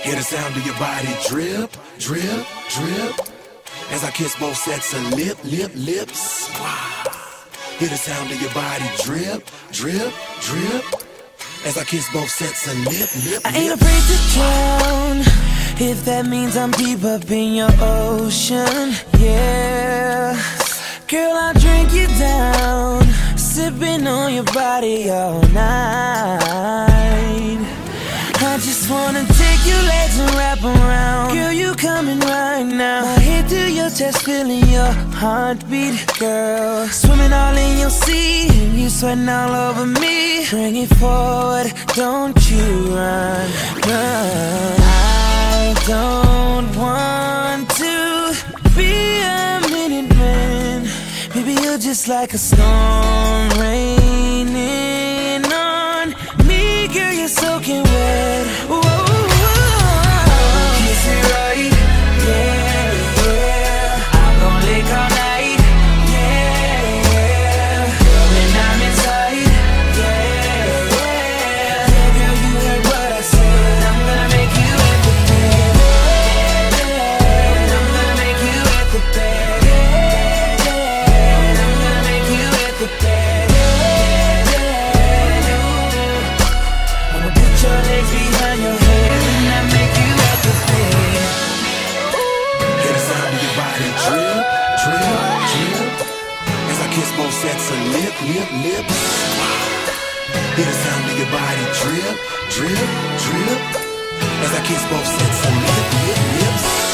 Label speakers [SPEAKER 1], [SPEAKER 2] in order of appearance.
[SPEAKER 1] Hear the sound of your body drip, drip, drip, as I kiss both sets of lips. Wow. Hear the sound of your body drip, drip, drip, as I kiss both sets of lips.
[SPEAKER 2] I ain't afraid to drown, if that means I'm deep up in your ocean, yeah. Girl, I'll drink you down, sipping on your body all night. I just wanna take your legs and wrap around. Girl, you coming right now. My head to your chest, feeling your heartbeat, girl. Swimming all in your sea, and you sweating all over me. Bring it forward, don't you run, run. I don't want to be a minute man. Maybe you're just like a storm raining on me. Girl, you're soaking wet. Whoa, whoa. Kiss it right, yeah, yeah. I'm gon' lick all night, yeah, yeah. When I'm inside, yeah, yeah. Girl, you heard what I said. I'm gonna make you at the bed, I'm gonna make you at the bed, I'm gonna make you at the bed. I'ma put your legs behind your head and I make you at the bed.
[SPEAKER 1] Hear the sound of your body drip, drip, drip, as I kiss both sets of lips. Hear the sound of your body drip, drip, drip, as I kiss both sets of lips.